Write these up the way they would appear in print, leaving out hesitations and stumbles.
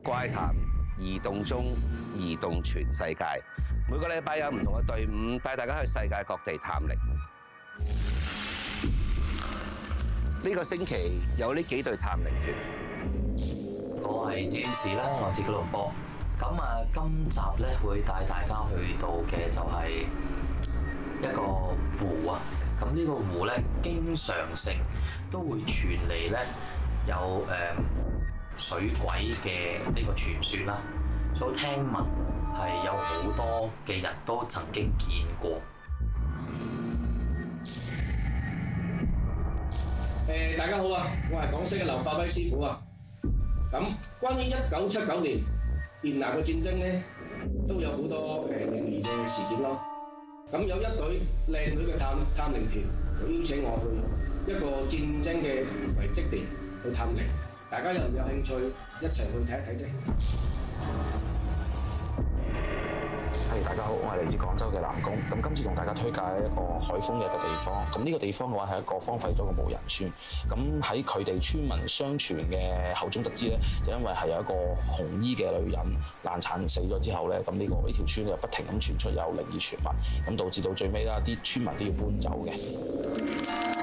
怪談移動中，移動全世界。每個禮拜有唔同嘅隊伍帶大家去世界各地探靈。呢個星期有呢幾隊探靈團。 我係 James 啦，我自己錄播。咁今集咧會帶大家去到嘅就係一個湖啊。咁呢個湖咧，經常性都會傳嚟咧有水鬼嘅呢個傳說啦。所以聽聞係有好多嘅人都曾經見過。 大家好啊！我係港式嘅劉化輝師傅啊。咁關於1979年越南嘅戰爭咧，都有好多靈異嘅事件咯。咁有一隊靚女嘅探靈團，就邀請我去一個戰爭嘅遺跡地去探靈。大家有唔有興趣一齊去睇一睇啫？ 大家好，我係嚟自廣州嘅南宮。咁今次同大家推介一個海豐嘅一個地方。咁呢個地方嘅話係一個荒廢咗嘅無人村。咁喺佢哋村民相傳嘅口中得知咧，就因為係有一個紅衣嘅女人難產死咗之後咧，咁呢條村就不停咁傳出有靈異傳聞，咁導致到最尾啦，啲村民都要搬走嘅。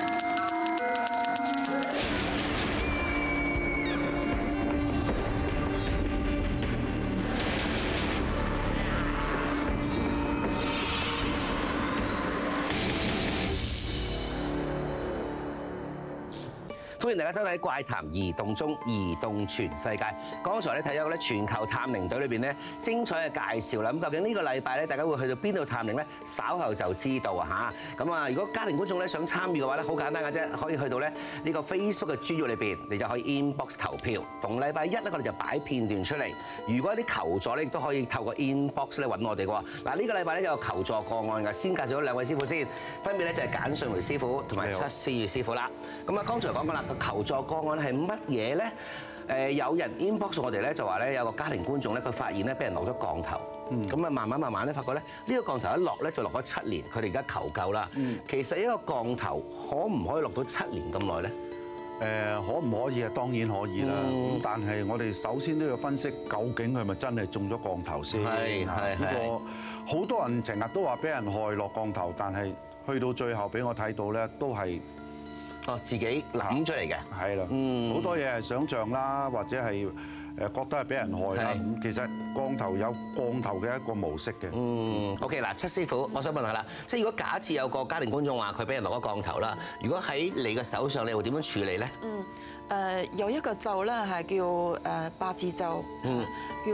歡迎大家收睇《怪談移動中，移動全世界》。剛才咧睇咗咧全球探靈隊裏邊咧精彩嘅介紹啦。咁究竟呢個禮拜咧，大家會去到邊度探靈咧？稍後就知道啊嚇。咁啊，如果家庭觀眾咧想參與嘅話咧，好簡單嘅啫，可以去到咧呢個 Facebook 嘅專頁裏邊，你就可以 inbox 投票。逢禮拜一咧，我哋就擺片段出嚟。如果有啲求助咧，亦都可以透過 inbox 咧揾我哋嘅喎。嗱，呢個禮拜咧有求助個案嘅，先介紹咗兩位師傅先，分別咧就係簡順梅師傅同埋七思月師傅啦。咁啊，剛才講過啦。求助個案係乜嘢咧？有人 inbox 我哋咧就話咧有個家庭觀眾咧，佢發現咧俾人落咗降頭，咁啊慢慢咧發覺咧呢個降頭一落咧就落咗7年，佢哋而家求救啦。其實一個降頭可唔可以落到7年咁耐咧？ 可唔可以啊？當然可以啦。咁但係我哋首先都要分析究竟佢咪真係中咗降頭先。係呢個好多人成日都話俾人害落降頭，但係去到最後俾我睇到咧都係。 自己諗出嚟嘅， 係啦，好多嘢係想像啦，或者係覺得係俾人害啦。咁其實降頭有降頭嘅一個模式嘅。 OK 嗱，七師傅，我想問下啦，即係如果假設有個家庭觀眾話佢俾人落咗降頭啦，如果喺你嘅手上，你會點樣處理咧？ 有一個咒咧係叫八字咒，叫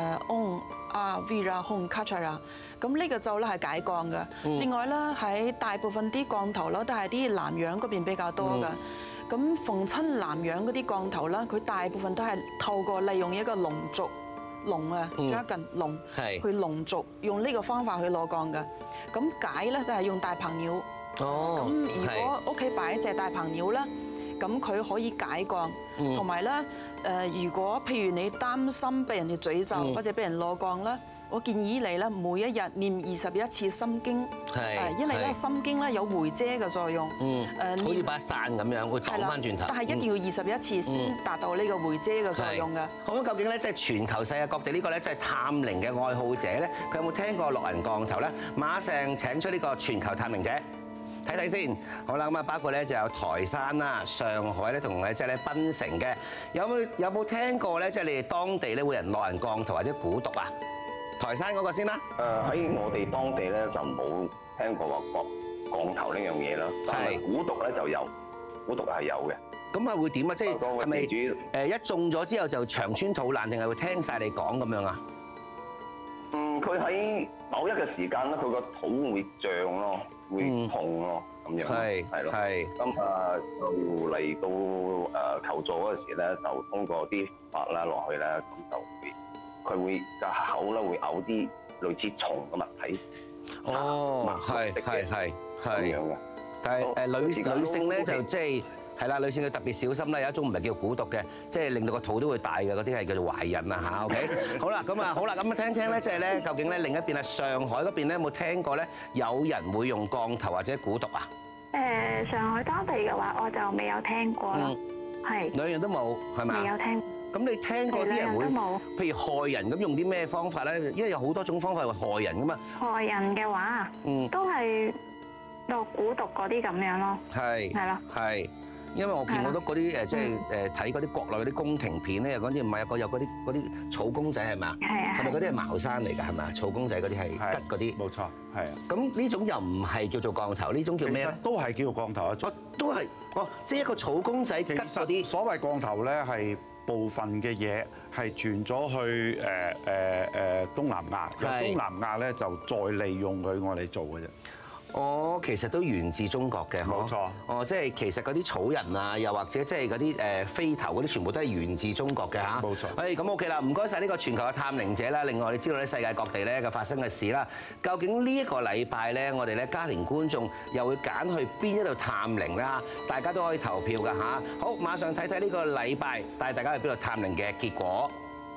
Om Vira Hum Kachara。咁呢個咒咧係解降嘅。另外咧喺大部分啲降頭咧都係啲南洋嗰邊比較多嘅。咁逢親南洋嗰啲降頭咧，佢大部分都係透過利用一個龍族加近龍去龍族，用呢個方法去攞降嘅。咁解咧就係用大鵬鳥。咁如果屋企擺一隻大鵬鳥咧，咁佢可以解降。同埋咧如果譬如你擔心被人哋詛咒或者被人攞降咧，我建議你咧每一日念21次心經，因為咧心經咧有回遮嘅作用， 好似把傘咁樣會擋翻轉頭。 但係一定要21次先達到呢個回遮嘅作用嘅。 好，咁究竟咧即係全球世界各地呢個咧即係探靈嘅愛好者咧，佢有冇聽過落人降頭咧？馬上請出呢個全球探靈者睇睇先。好啦，咁啊包括咧就有台山啦、上海咧同即係咧檳城嘅，有冇聽過咧？即係你哋當地咧會人落人降頭或者蠱毒啊？台山嗰個先啦。 喺我哋當地咧就冇聽過話降頭呢樣嘢啦，但係蠱毒咧就有，蠱毒係有嘅。 咁啊會點啊？即係係咪一中咗之後就腸穿肚爛，定係會聽晒你講咁樣啊？ 佢喺某一個時間咧，佢個肚會脹咯，會痛咯，咁樣係咯。咁就嚟到求助嗰陣時咧，就通過啲法啦落去咧，咁就會。佢會個口咧會嘔啲類似蟲嘅物體。 係咁樣嘅。但係女性咧就即係係啦，女性要特別小心啦。有一種唔係叫蠱毒嘅，即係令到個肚都會大嘅嗰啲係叫做懷孕啊嚇。OK， 好啦，咁啊聽聽咧，即係咧究竟咧另一邊啊上海嗰邊咧有冇聽過咧有人會用降頭或者蠱毒啊？ 上海當地嘅話我就未有聽過咯。係兩樣都冇係咪？ 未有聽。 咁你聽過啲人會，譬如害人咁用啲咩方法咧？因為有好多種方法會害人噶嘛。 害人嘅話，都係落蠱毒嗰啲咁樣咯。係咯。係。 因為我見好多嗰啲即係睇嗰啲國內嗰啲宮廷片咧，又講啲唔係有嗰啲草公仔係咪啊？係啊。係咪嗰啲係茅山嚟㗎？係咪啊？草公仔嗰啲係吉嗰啲。 冇錯，係啊。 咁呢種又唔係叫做降頭，呢種叫咩咧？ 都係叫降頭一種。 都係即係一個草公仔吉嗰啲。 所謂降頭咧係部分嘅嘢係傳咗去東南亞，由東南亞咧就再利用佢我嚟做嘅啫。 哦，其實都源自中國嘅， 冇錯。 哦，即係其實嗰啲草人啊，又或者即係嗰啲飛頭嗰啲，全部都係源自中國嘅嚇。 冇錯。 咁 OK 啦，唔該晒呢個全球嘅探靈者啦。另外，你知道咧世界各地咧嘅發生嘅事啦。究竟呢一個禮拜咧，我哋咧家庭觀眾又會揀去邊一度探靈啦？大家都可以投票㗎嚇。好，馬上睇睇呢個禮拜帶大家去邊度探靈嘅結果。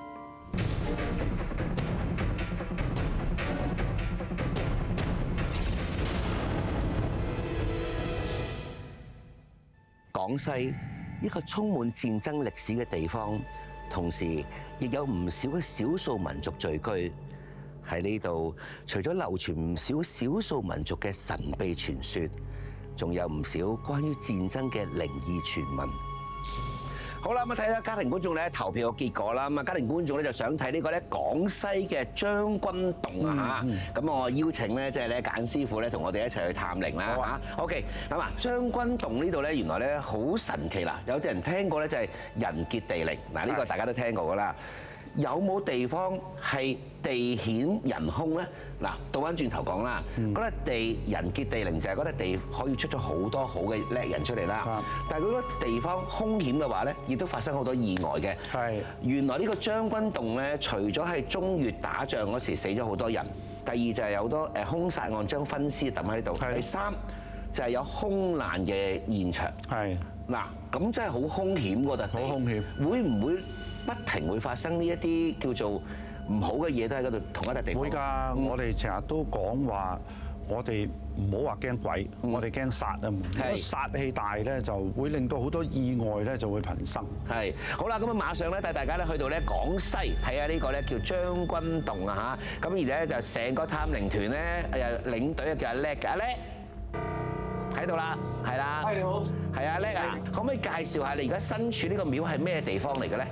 廣西一個充滿戰爭歷史嘅地方，同時亦有唔少嘅少數民族聚居。喺呢度，除咗流傳唔少少數民族嘅神秘傳說，仲有唔少關於戰爭嘅靈異傳聞。好啦，咁睇下家庭觀眾咧投票嘅結果啦。咁啊，家庭觀眾咧就想睇呢個咧廣西嘅將軍洞啊嚇。咁我邀請咧即係咧簡師傅咧同我哋一齊去探靈啦嚇。OK，咁啊將軍洞呢度咧原來咧好神奇啦。有啲人聽過咧就係人傑地靈，嗱呢個大家都聽過噶啦。有冇地方係地顯人兇咧？嗱，倒翻轉頭講啦，嗰笪地人傑地靈就係嗰笪地可以出咗好多好嘅叻人出嚟啦。但係嗰個地方兇險嘅話咧，亦都發生好多意外嘅。係原來呢個將軍洞咧，除咗係中越打仗嗰時死咗好多人，第二就係有好多兇殺案將分屍抌喺度，第三就係有空難嘅現場。係嗱，咁真係好兇險嗰笪地，好兇險，會唔會不停會發生呢一啲叫做唔好嘅嘢都喺嗰度同一笪地方？ 會㗎，我哋成日都講話，我哋唔好話驚鬼，我哋驚煞啊！如果煞氣大咧，就會令到好多意外咧就會頻生。係好啦，咁啊馬上咧帶大家咧去到咧廣西睇下呢個咧叫將軍洞啊嚇，咁而且就成個探靈團咧誒領隊叫阿叻嘅，阿叻喺度啦，係啦，係你好，係阿叻啊，可唔可以介紹下你而家身處呢個廟係咩地方嚟嘅咧？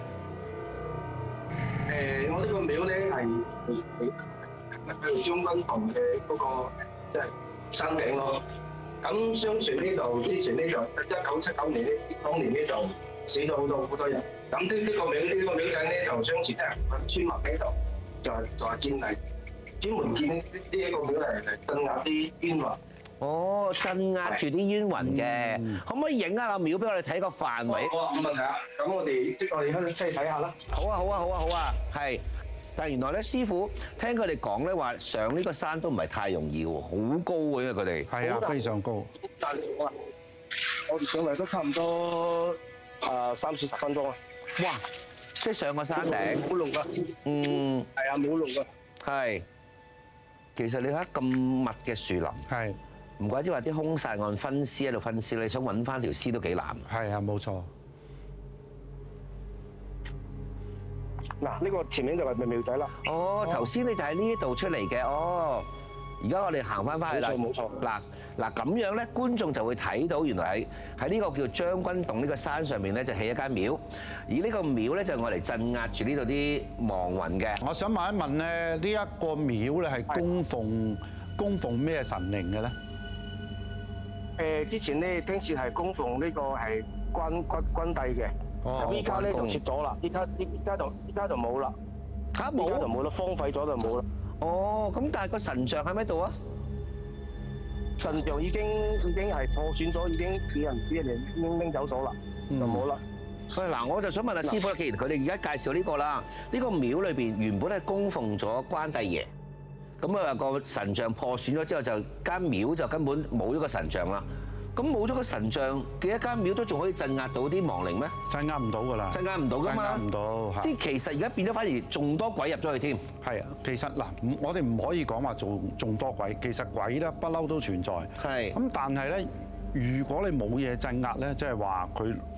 我呢個廟咧係將軍洞嘅嗰個即係山頂咯。咁相傳咧就之前咧就1979年咧，當年咧就死咗好多人。咁呢個廟仔咧就相傳即係村民咧就係建立專門建呢一個廟嚟鎮壓啲冤魂。哦，鎮壓住啲冤魂嘅，可唔可以影下個廟俾我哋睇個範圍？好啊，冇問題啊。咁我哋出去睇下啦。好啊，係。但係原來咧，師傅聽佢哋講咧話，上呢個山都唔係太容易喎，好高嘅佢哋。係啊，非常高。但係我哋上嚟都差唔多30-40分鐘啊。哇！即係上個山頂。冇路㗎。係啊，冇路㗎。係。其實你睇咁密嘅樹林。係。唔怪之話啲兇殺案分屍喺度分屍，你想揾翻條屍都幾難。係啊，冇錯。嗱，呢個前面就係廟仔啦。哦，頭先你就喺呢一度出嚟嘅。哦，而家我哋行翻去啦。冇錯。嗱咁樣咧，觀眾就會睇到原來喺呢個叫將軍洞呢個山上面咧，就起一間廟。而呢個廟咧就係我嚟鎮壓住呢度啲亡魂嘅。我想問一問咧，呢一個廟咧係供奉咩神靈嘅咧？之前咧聽說係供奉呢個係關帝嘅，咁依家咧就撤咗啦，依家就冇啦，嚇冇，依家就冇啦，荒廢咗就冇啦。哦，咁但係個神像喺咩度啊？神像已經係破損咗，已經俾人拎走咗啦，就冇啦。喂，嗱，我就想問下師傅，既然佢哋而家介紹呢個啦，呢個廟裏邊原本係供奉咗關帝爺。咁啊個神像破損咗之後，就間廟就根本冇咗個神像啦。咁冇咗個神像嘅一間廟都仲可以鎮壓到啲亡靈咩？鎮壓唔到㗎啦，鎮壓唔到㗎嘛。鎮壓唔到，即係其實而家變咗反而仲多鬼入咗去添。係啊，其實嗱，我哋唔可以講話仲多鬼，其實鬼咧不嬲都存在。係。咁但係咧，如果你冇嘢鎮壓咧，即係話佢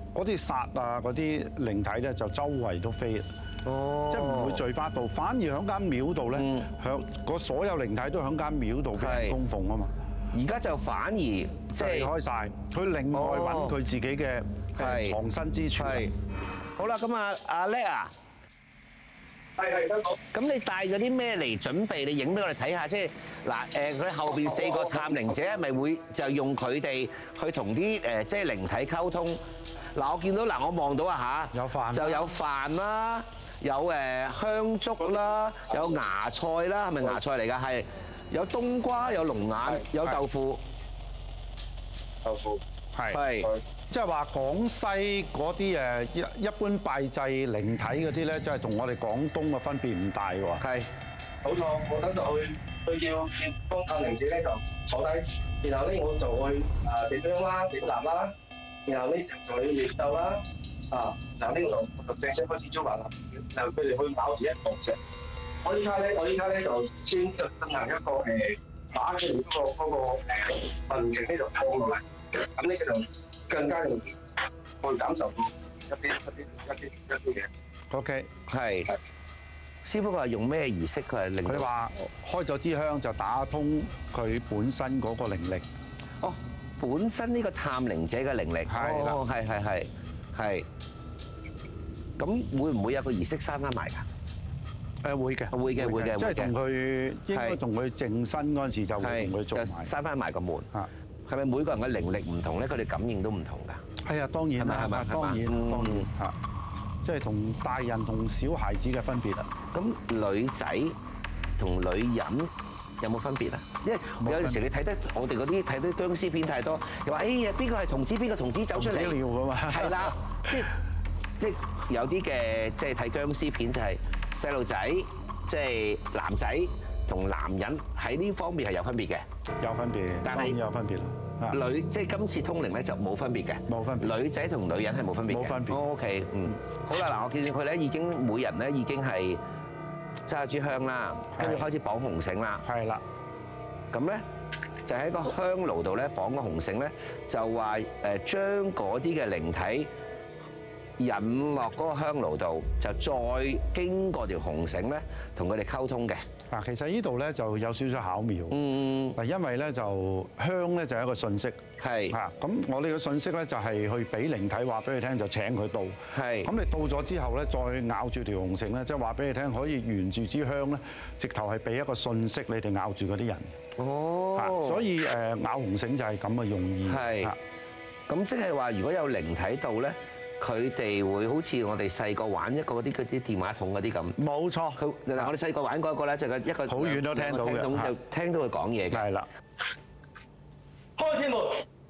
嗰啲煞啊嗰啲靈體咧就周圍都飛，即係唔會聚翻度，反而喺間廟度咧，響嗰所有靈體都喺間廟度俾人供奉啊嘛。 而家就反而即係開晒，佢另外揾佢自己嘅藏身之處。 好啦，咁啊，阿叻啊， 係香港。 咁你帶咗啲咩嚟準備？你影俾我哋睇下，即係嗱佢後邊4個探靈者係咪會就用佢哋去同啲即係靈體溝通？嗱，我見到我望到啊嚇， 有飯就有飯啦，有香竹啦，有芽菜啦，係咪芽菜嚟㗎？係有冬瓜，有龍眼，有豆腐。 豆腐係。即係話廣西嗰啲一般拜祭靈體嗰啲咧，即係同我哋廣東嘅分別唔大喎。 係， 冇錯，我等就去叫幫探靈者咧就坐低，然後咧我就去點香啦、點蠟啦，然後咧就去念咒啦，然後呢我就正式開始招魂啦，然後佢哋去咬住一嚿石。我依家咧就先進行一個打出嚟嗰個運程咧就放落嚟，咁呢就更加容易去感受到一啲嘢。 OK， 係。師傅佢係用咩儀式？佢係令佢話開咗支香就打通佢本身嗰個靈力。 哦，本身呢個探靈者嘅靈力。 係啦。 哦，係。咁會唔會有個儀式閂翻埋㗎？ 會嘅， 會嘅， 即係同佢應該同佢淨身嗰陣時就會同佢做埋， 閂翻埋個門。係咪每個人嘅靈力唔同咧？佢哋感應都唔同㗎。 係啊，當然啦， 係咪？ 當然嚇，即係同大人同小孩子嘅分別啦。 咁女仔同女人有冇分別啊？因為有陣時你睇得我哋嗰啲睇啲殭屍片太多，又話呀邊個係童子，邊個童子走出嚟？ 童子尿㗎嘛。 係啦，即係有啲嘅即係睇殭屍片就係細路仔，即係男仔同男人喺呢方面係有分別嘅。 有分別， 但係有分別啦。 即係今次通靈咧就冇分別嘅， 冇分別。 女仔同女人係冇分別嘅。 冇分別。 OK，好啦，嗱，我見佢咧已經每人咧已經係揸支香啦，跟住開始綁紅繩啦。 係啦。 咁咧就喺個香爐度咧綁個紅繩咧，就話將嗰啲嘅靈體引落嗰個香爐度，就再經過條紅繩咧同佢哋溝通嘅。 嗱，其實呢度咧就有少少巧妙。嗱，因為咧就香咧就係一個訊息。 係。 嚇，咁我哋嘅訊息咧就係去俾靈體話俾佢聽，就請佢到。 係。咁你到咗之後咧，再咬住條紅繩咧，即係話俾你聽，可以沿住支香咧，直頭係俾一個訊息你哋咬住嗰啲人。 哦。 所以咬紅繩就係咁嘅用意。 係。咁即係話，如果有靈體到咧，佢哋會好似我哋細個玩一個嗰啲電話筒嗰啲咁。 冇錯。 嗱，我哋細個玩嗰個咧，就係一個好遠都聽到嘅， 就聽到佢講嘢嘅。 係啦。 開天門，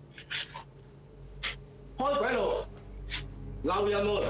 開鬼路，鬧人門。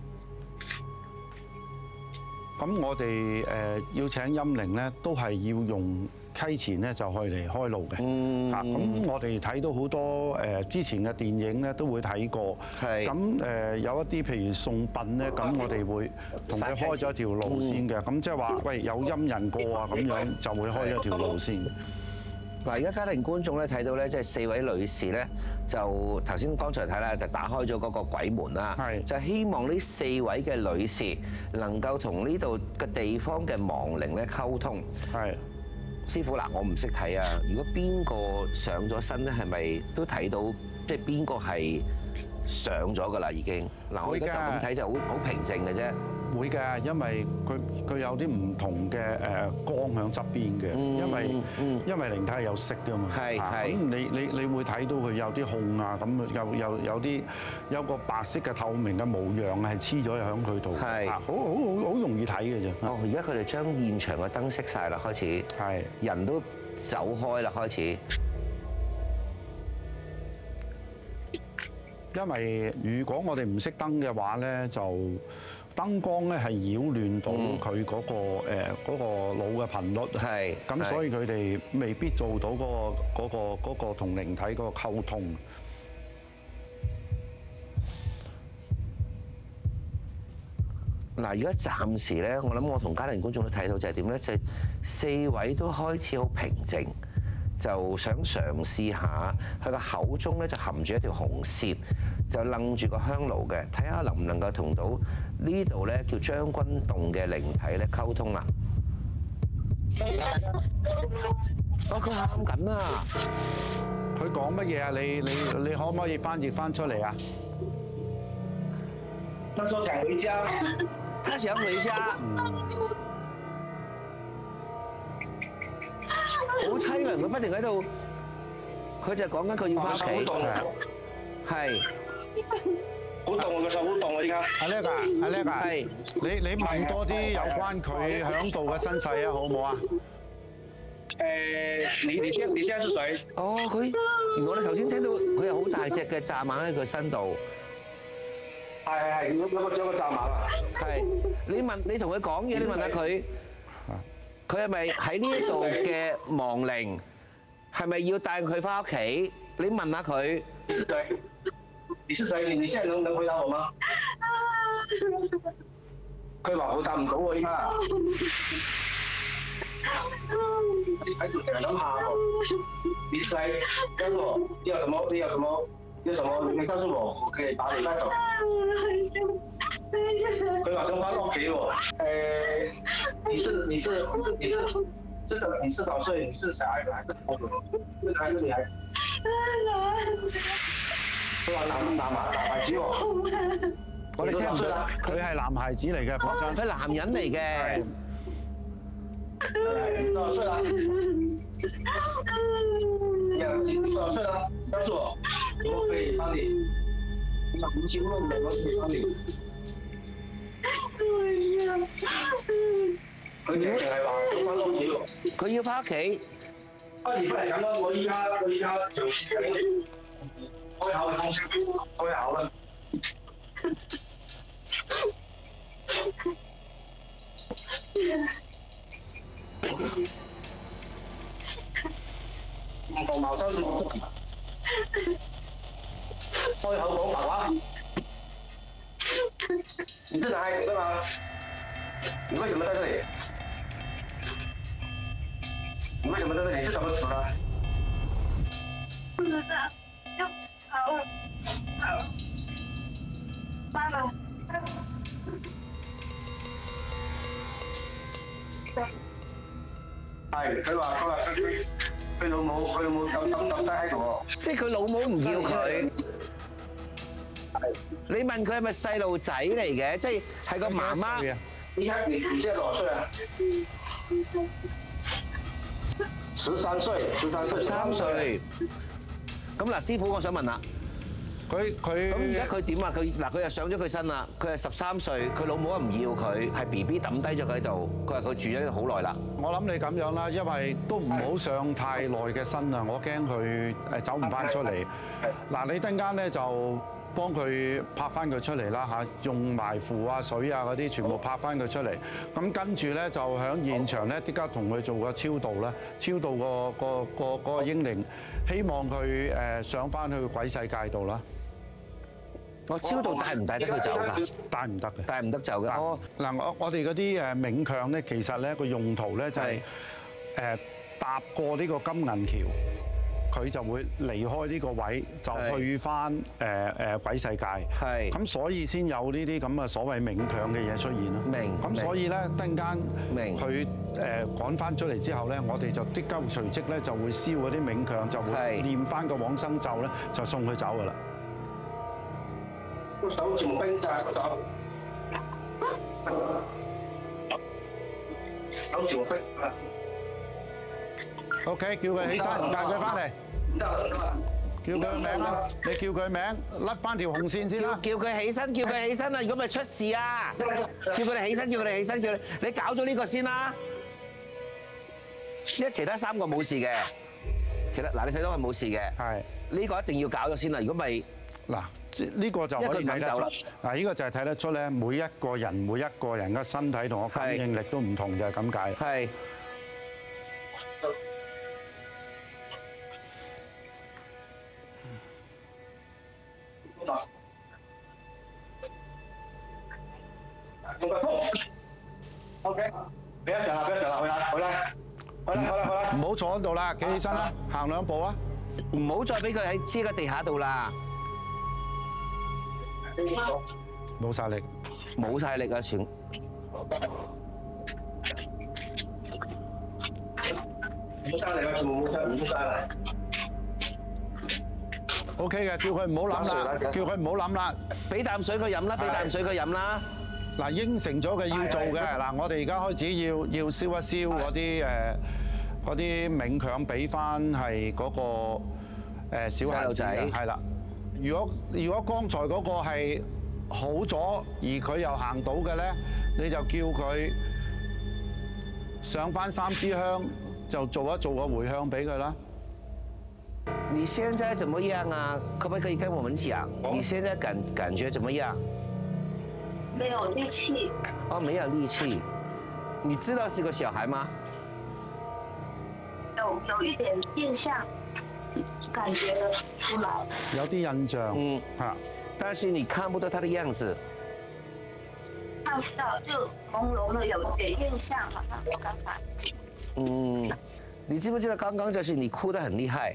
咁我哋要請陰靈咧，都係要用溪錢咧就去嚟開路嘅。咁我哋睇到好多之前嘅電影咧都會睇過。係。咁有一啲譬如送殯咧，咁我哋會同佢開咗條路先嘅。咁即係話，喂，有陰人過啊，咁樣就會開咗條路先。 嗱，而家家庭觀眾咧睇到咧，即係4位女士咧，就頭先剛才睇啦，就打開咗嗰個鬼門啦，就希望呢4位嘅女士能夠同呢度嘅地方嘅亡靈咧溝通。係，師傅嗱，我唔識睇啊，如果邊個上咗身咧，係咪都睇到即係邊個係上咗㗎啦？已經嗱，我而家就咁睇就好平靜嘅啫。 會嘅，因為佢有啲唔同嘅光響側邊嘅，因為靈體係有色㗎嘛。係。咁你會睇到佢有啲控啊，咁有個白色嘅透明嘅模樣係黐咗喺佢度。係。好容易睇嘅啫。 哦，而家佢哋將現場嘅燈熄晒啦，開始。係。人都走開啦，開始。 因為如果我哋唔熄燈嘅話咧，就燈光咧係擾亂到佢嗰個腦嘅頻率，係咁，所以佢哋未必做到嗰個同靈體嗰個溝通。 嗱，而家暫時咧，我諗我同家庭觀眾都睇到就係點咧，就係4位都開始好平靜。就想嘗試下，佢個口中咧就含住一條紅線， 就楞住個香爐嘅，睇下能唔能夠同到呢度咧叫將軍洞嘅靈體咧溝通啦。哦，佢喊緊啊！ 佢講乜嘢啊？你可唔可以翻譯翻出嚟啊？ 他說想回家， 他想回家。好凄涼，佢不停喺度，佢就講緊佢要翻屋企。係。 好凍啊！個手好凍啊！依家。 阿叻啊，阿叻啊，係你問多啲有關佢響度嘅身世啊，好唔好啊？ 你現在是誰？ 哦，佢原來我哋頭先聽到佢有好大隻嘅蚱蜢喺佢身度。 係，有個蚱蜢啊！ 係，你同佢講嘢，你問下佢，佢係咪喺呢度嘅亡靈？係咪要帶佢翻屋企？你問下佢。 你是誰？你現在能回答我嗎？佢話我答唔到喎，依家。喺度成日諗下喎。你是誰？跟我，你有什麼？你告訴我，我可以把你帶走。佢話想翻屋企喎。你是多少歲？你是小孩子還是男孩子女孩子？佢話男孩子喎， 我哋聽唔到。 佢係男孩子嚟嘅，本身。 佢男人嚟嘅。 你多少歲啦？你多少歲啦？告訴我，我可以幫你。你唔清楚，我可以幫你。佢淨係話想翻屋企喎。 佢要翻屋企。 不如咁啦，我依家嘗試緊開口嘅方式，開口啦。唔同茅山術，開口講白話。你是男孩子對嗎？你為什麼在這裡？你為什麼在這裡？你是怎麼死的？ 不知道，要跑了，媽媽。 係，佢話佢老母抌低喺度喎。 即係佢老母唔要佢。你問佢係咪細路仔嚟嘅？即係係個媽媽。 你現在多少歲啊？13歲。 13歲。咁嗱，師傅，我想問啦， 佢咁而家佢點啊？佢又上咗佢身啦。佢係13歲，佢老母唔要佢，係 BB 抌低咗佢喺度。佢話佢住咗好耐啦。 我諗你咁樣啦，因為都唔好上太耐嘅身啊，我驚佢走唔翻出嚟。嗱，你陣間咧就幫佢拍翻佢出嚟啦嚇，用埋符啊、水啊嗰啲全部拍翻佢出嚟。咁跟住咧就喺現場咧即刻同佢做個超度啦，超度個英靈，希望佢上翻去鬼世界度啦。 我超度帶唔帶得佢走㗎？ 帶唔得嘅， 帶唔得走㗎。 嗱，我哋嗰啲冥鏹咧，其實咧個用途咧就係搭過呢個金銀橋。佢就會離開呢個位，就去翻鬼世界。係。咁所以先有呢啲咁嘅所謂冥鏹嘅嘢出現咯。明。咁所以咧，突然間佢趕翻出嚟之後咧，我哋就即刻隨即咧就會燒嗰啲冥鏹，就會念翻個往生咒咧，就送佢走噶啦。 個手全部冰曬，個手。手全部冰。 OK， 叫佢起身，帶佢翻嚟。叫佢名啦，你叫佢名，甩翻條紅線先啦。 叫佢起身，叫佢起身啊！如果咪出事啊！叫佢哋起身，叫佢哋起身，叫你搞咗呢個先啦。因為其他3個冇事嘅，其實嗱你睇到佢冇事嘅，係呢個一定要搞咗先啦。如果咪嗱呢個就可以睇得出。嗱呢個就係睇得出咧，每一個人嘅身體同個感應力都唔同，就係咁解。係。 OK， 不要想啦，回來， 唔好坐喺度啦，企起身啦，行2步啊！ 唔好再俾佢喺黐喺地下度啦。 冇晒力， 冇晒力啊！全冇晒力啊！全部冇晒力。 OK 嘅，叫佢唔好諗啦，叫佢唔好諗啦， 俾啖水佢飲啦，俾啖水佢飲啦。 嗱，應承咗佢要做嘅，嗱，我哋而家開始要燒一燒嗰啲冥鏹，俾翻係嗰個小孩子嘅，係啦。如果剛才嗰個係好咗，而佢又行到嘅咧，你就叫佢上翻3支香，就做一做個回向俾佢啦。 你現在怎麼樣啊？可不可以跟我們講？你現在感覺怎麼樣？ 沒有力氣。 哦，沒有力氣。你知道是個小孩嗎？ 有一點印象，感覺得出來。 有啲印象。嗯。嚇。 但是你看不到他的樣子。 看不到，就朦朧的有點印象，好像我剛才。 嗯，你知不知道剛剛就是你哭得很厲害？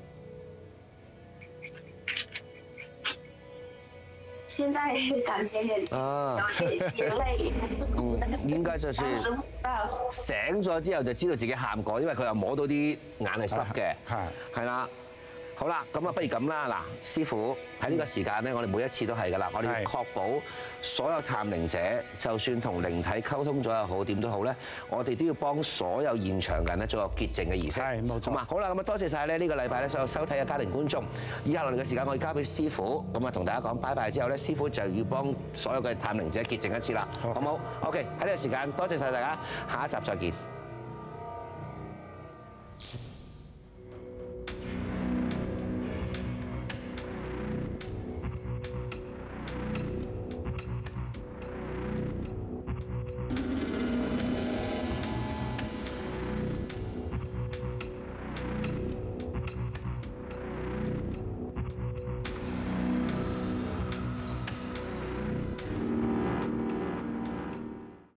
現在感覺有點眼淚。 應該就是醒咗之後就知道自己喊過，因為佢又摸到啲眼係濕嘅，係啦。好啦，咁啊，不如咁啦，嗱，師傅喺呢個時間咧，我哋每一次都係噶啦，我哋要確保所有探靈者，就算同靈體溝通咗又好，點都好咧，我哋都要幫所有現場人咧做個潔淨嘅儀式。係，冇錯。好嘛，好啦，咁啊，多謝晒咧呢個禮拜咧所有收睇嘅家庭觀眾。以下落嚟嘅時間，我要交俾師傅，咁啊同大家講拜拜之後咧，師傅就要幫所有嘅探靈者潔淨一次啦，好唔好 ？OK，喺呢個時間多謝晒大家，下一集再見。